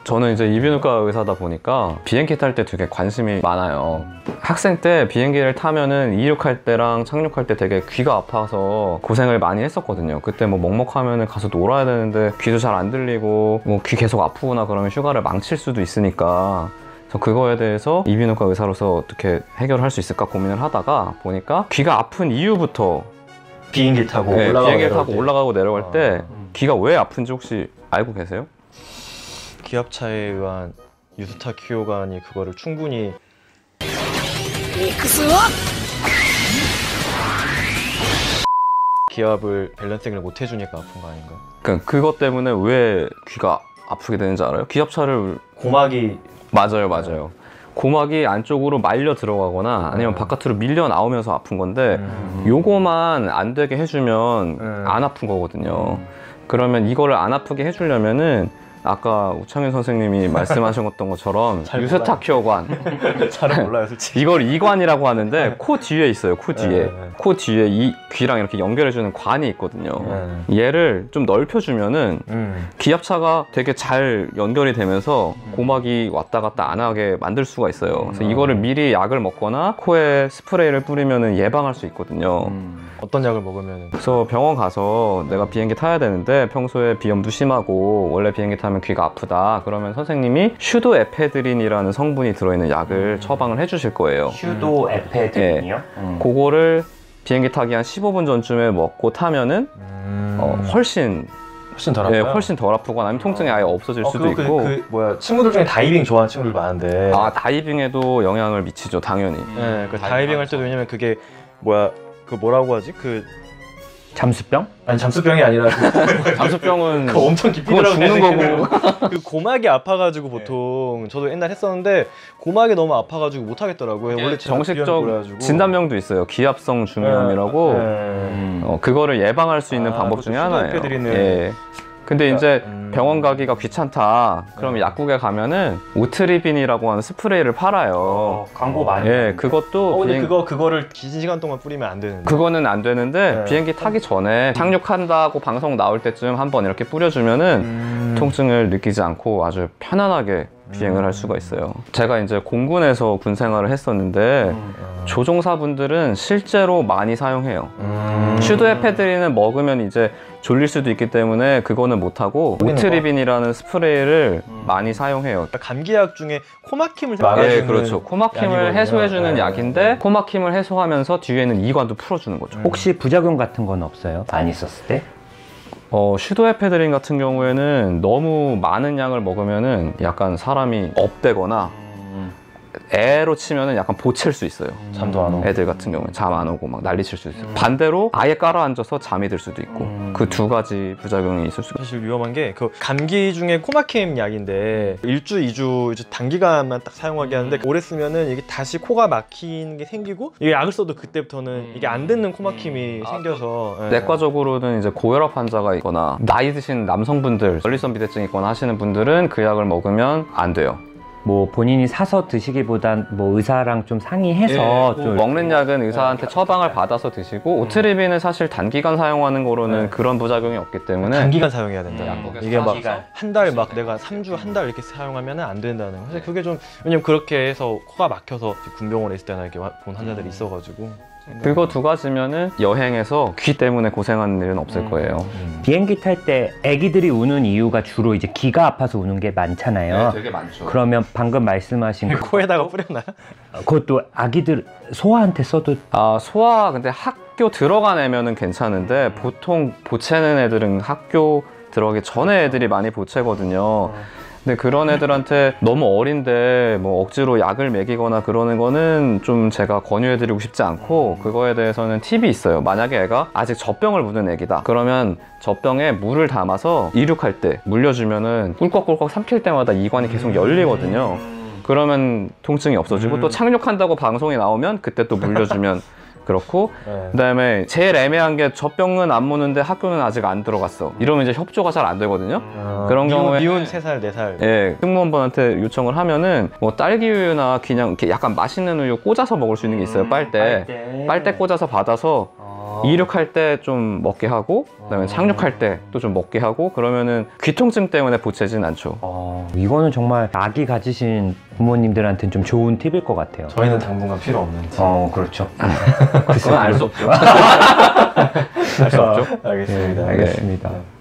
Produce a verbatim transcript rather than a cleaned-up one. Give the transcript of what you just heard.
저는 이제 이비인후과 의사다 보니까 비행기 탈 때 되게 관심이 많아요. 학생 때 비행기를 타면은 이륙할 때랑 착륙할 때 되게 귀가 아파서 고생을 많이 했었거든요. 그때 뭐 먹먹하면은 가서 놀아야 되는데 귀도 잘 안 들리고 뭐 귀 계속 아프거나 그러면 휴가를 망칠 수도 있으니까 그래서 그거에 대해서 이비인후과 의사로서 어떻게 해결할 수 있을까 고민을 하다가 보니까 귀가 아픈 이유부터 비행기 타고 네, 올라가고 비행기 내려올 타고 때. 올라가고 내려갈 아, 때 음. 귀가 왜 아픈지 혹시 알고 계세요? 기압차에 의한 유스타 기호관이 그거를 충분히 기압을 밸런싱을 못 해주니까 아픈 거 아닌가? 그러니까 그것 때문에 왜 귀가 아프게 되는지 알아요? 기압차를 고막이 맞아요, 맞아요. 고막이 안쪽으로 말려 들어가거나 아니면 음. 바깥으로 밀려 나오면서 아픈 건데 음. 요거만 안 되게 해주면 음. 안 아픈 거거든요. 그러면 이거를 안 아프게 해주려면은 아까 우창현 선생님이 말씀하셨던 것처럼 잘 유스타키오관 잘 몰라요 솔직히. 이걸 이관이라고 하는데 코 뒤에 있어요. 코 뒤에 네, 네. 코 뒤에 이 귀랑 이렇게 연결해주는 관이 있거든요. 네. 얘를 좀 넓혀주면은 음. 기압차가 되게 잘 연결이 되면서 고막이 왔다 갔다 안 하게 만들 수가 있어요. 그래서 음. 이거를 미리 약을 먹거나 코에 스프레이를 뿌리면 예방할 수 있거든요. 음. 어떤 약을 먹으면 그래서 병원 가서 내가 비행기 타야 되는데 평소에 비염도 심하고 원래 비행기 타면 귀가 아프다 그러면 선생님이 슈도에페드린이라는 성분이 들어있는 약을 처방을 해주실 거예요. 슈도 에페드린이요? 음. 그거를 비행기 타기 한 십오 분 전쯤에 먹고 타면은 음. 어, 훨씬 훨씬 덜 네, 아파요? 훨씬 덜 아프거나 아니면 통증이 아예 없어질 어, 수도 그거 있고 그, 그 뭐야 친구들 중에 다이빙 좋아하는 친구들 많은데. 아 다이빙에도 영향을 미치죠 당연히. 네, 그 다이빙 할 때도 왜냐면 그게 뭐야 그 뭐라고 하지? 그 잠수병? 아니 잠수병이 아니라 그, 잠수병은 그거 엄청 깊이 그건 들어가는 죽는 거고. 그 고막이 아파가지고 보통 저도 옛날 했었는데 고막이 너무 아파가지고 못 하겠더라고요. 원래 제가 비염이 정식적 그래가지고. 진단명도 있어요. 기압성 중이염이라고. 네. 음. 어, 그거를 예방할 수 있는 아, 방법 그것도 중에 하나예요. 슈도에페드린을. 예. 근데 이제 음. 병원 가기가 귀찮다. 그러면 네. 약국에 가면은 오트리빈이라고 하는 스프레이를 팔아요. 어, 광고 많이. 예, 하는데. 그것도 어, 근데 비행... 그거 그거를 긴 시간 동안 뿌리면 안 되는데. 그거는 안 되는데 네. 비행기 타기 전에 착륙한다고 방송 나올 때쯤 한번 이렇게 뿌려주면은 음. 통증을 느끼지 않고 아주 편안하게 비행을 할 수가 있어요. 제가 이제 공군에서 군 생활을 했었는데 음. 조종사분들은 실제로 많이 사용해요. 음. 슈도에페드린은 먹으면 이제 졸릴 수도 있기 때문에 그거는 못하고 뿌리는 오트리빈이라는 스프레이를 음. 많이 사용해요. 감기약 중에 코막힘을 막아주는 예, 그렇죠. 코막힘을 약이거든요. 해소해주는 네. 약인데 코막힘을 해소하면서 뒤에는 이관도 풀어주는 거죠. 혹시 부작용 같은 건 없어요? 많이 썼을 때? 어, 슈도에페드린 같은 경우에는 너무 많은 양을 먹으면은 약간 사람이 업되거나 애로 치면은 약간 보챌 수 있어요. 잠도 안 오고. 애들 같은 경우는 잠 안 오고 막 난리 칠 수 있어요. 반대로 아예 깔아앉아서 잠이 들 수도 있고 음. 그 두 가지 부작용이 있을 수가 사실 위험한 게 그 감기 중에 코막힘 약인데 일주, 이주 이제 단기간만 딱 사용하게 하는데 오래 쓰면은 이게 다시 코가 막히는 게 생기고 이게 약을 써도 그때부터는 이게 안 듣는 코막힘이 생겨서 예. 내과적으로는 이제 고혈압 환자가 있거나 나이 드신 남성분들 전립선 비대증 있거나 하시는 분들은 그 약을 먹으면 안 돼요. 뭐 본인이 사서 드시기보단 뭐 의사랑 좀 상의해서 예, 좀 먹는 약은 의사한테 처방을 받아서 드시고 오트리빈은 사실 단기간 사용하는 거로는 네. 그런 부작용이 없기 때문에 단기간 사용해야 된다. 음. 이게 막 단기간. 한 달 막 내가 삼 주 한 달 이렇게 사용하면 안 된다는 거. 사실 그게 좀 왜냐면 그렇게 해서 코가 막혀서 군병원에 있을 때나 이렇게 본 환자들이 있어가지고 그거 두 가지면은 여행에서 귀 때문에 고생하는 일은 없을 음. 거예요. 비행기 탈 때 애기들이 우는 이유가 주로 이제 기가 아파서 우는 게 많잖아요. 되게 많죠. 그러면 방금 말씀하신 그, 코에다가 뿌렸나요? 그것도 아기들 소아한테 써도 아, 소아 근데 학교 들어간 애면은 괜찮은데 보통 보채는 애들은 학교 들어가기 전에 애들이 많이 보채거든요. 근데 그런 애들한테 너무 어린데 뭐 억지로 약을 먹이거나 그러는 거는 좀 제가 권유해드리고 싶지 않고 그거에 대해서는 팁이 있어요. 만약에 애가 아직 젖병을 묻은 애기다 그러면 젖병에 물을 담아서 이륙할 때 물려주면은 꿀꺽꿀꺽 삼킬 때마다 이관이 계속 열리거든요. 그러면 통증이 없어지고 음. 또 착륙한다고 방송이 나오면 그때 또 물려주면 그렇고 네. 그다음에 제일 애매한 게 젖병은 안 무는데 학교는 아직 안 들어갔어. 이러면 이제 협조가 잘 안 되거든요. 그런 미운, 경우에 미운 세 살, 네 살 예, 승무원분한테 요청을 하면은 뭐 딸기 우유나 그냥 이렇게 약간 맛있는 우유 꽂아서 먹을 수 있는 게 있어요. 빨대. 빨대. 빨대 꽂아서 받아서 이륙할 때 좀 먹게 하고 그다음에 착륙할 때 또 좀 먹게 하고 그러면은 귀통증 때문에 보채진 않죠. 어, 이거는 정말 아기 가지신 부모님들한테는 좀 좋은 팁일 것 같아요. 저희는 당분간 필요 없는 팁. 어, 그렇죠. 그건 알 수 없죠. 알 수 없죠. 알겠습니다. 네, 알겠습니다.